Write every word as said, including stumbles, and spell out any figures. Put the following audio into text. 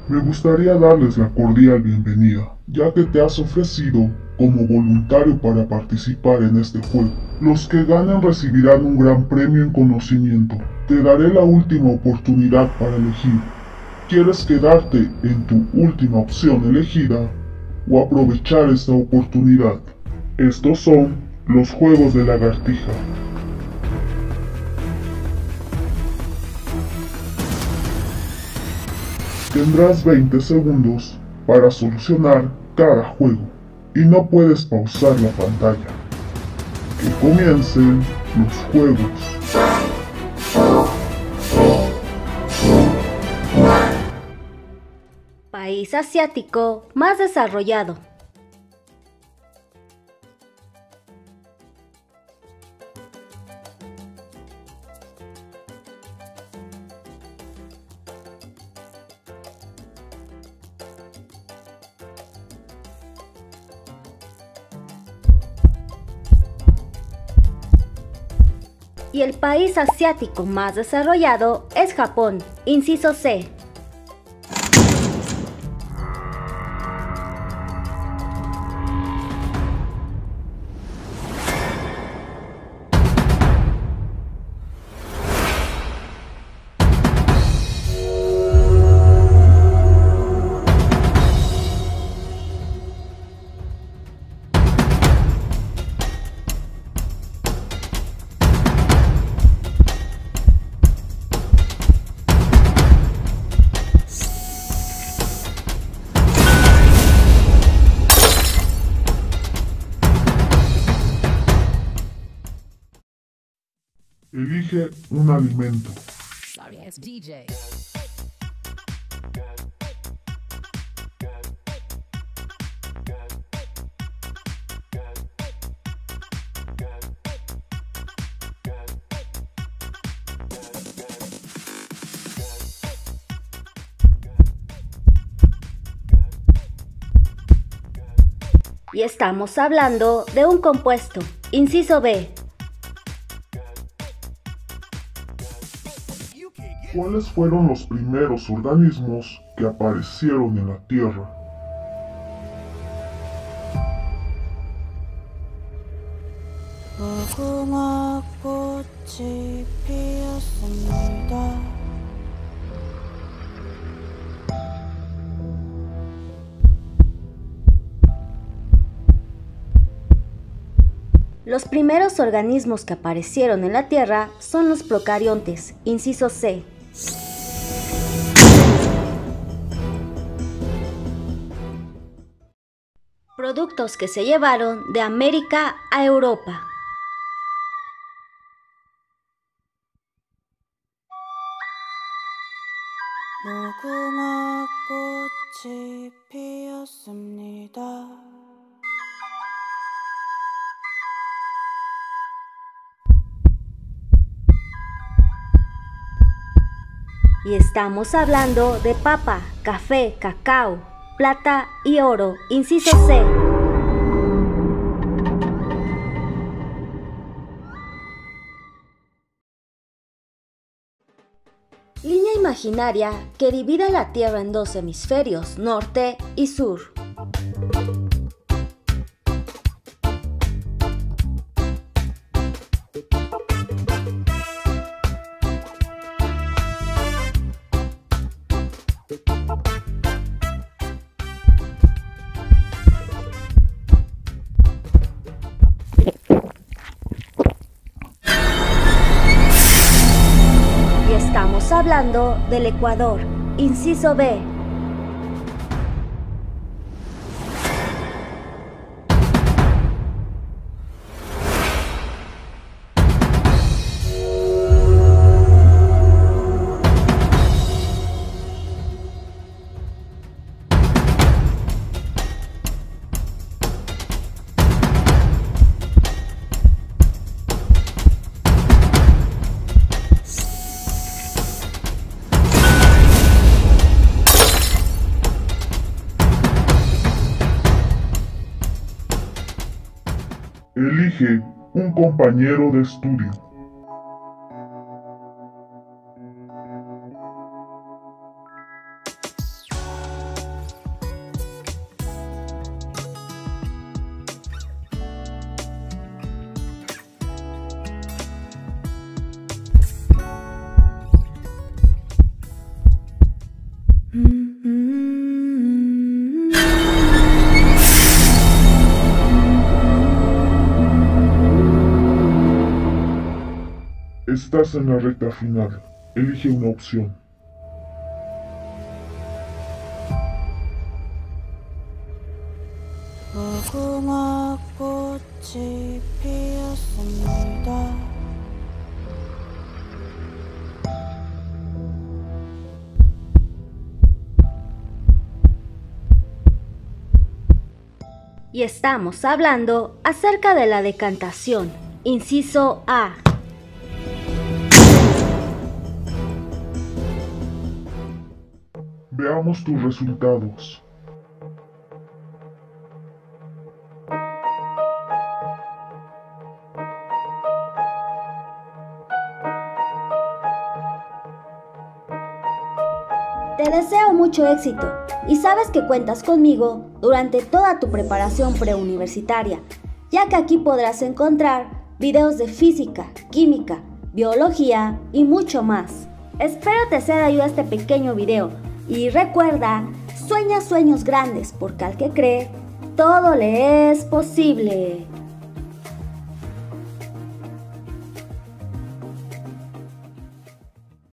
Me gustaría darles la cordial bienvenida, ya que te has ofrecido como voluntario para participar en este juego. Los que ganen recibirán un gran premio en conocimiento. Te daré la última oportunidad para elegir. ¿Quieres quedarte en tu última opción elegida o aprovechar esta oportunidad? Estos son los juegos de lagartija. Tendrás veinte segundos para solucionar cada juego y no puedes pausar la pantalla. Que comiencen los juegos. País asiático más desarrollado. Y el país asiático más desarrollado es Japón, inciso C. Elige un alimento. Sorry, it's D J. Y estamos hablando de un compuesto, inciso B. ¿Cuáles fueron los primeros organismos que aparecieron en la Tierra? Los primeros organismos que aparecieron en la Tierra son los procariontes, inciso C. Productos que se llevaron de América a Europa. Y estamos hablando de papa, café, cacao, plata y oro, inciso C. Línea imaginaria que divide la Tierra en dos hemisferios, norte y sur. Estamos hablando del Ecuador, inciso B. Elige un compañero de estudio. Estás en la recta final. Elige una opción. 무궁화 꽃이 피었습니다. Y estamos hablando acerca de la decantación. Inciso A. Veamos tus resultados. Te deseo mucho éxito y sabes que cuentas conmigo durante toda tu preparación preuniversitaria, ya que aquí podrás encontrar videos de física, química, biología y mucho más. Espero te sea de ayuda este pequeño video y recuerda, sueña sueños grandes porque al que cree, todo le es posible.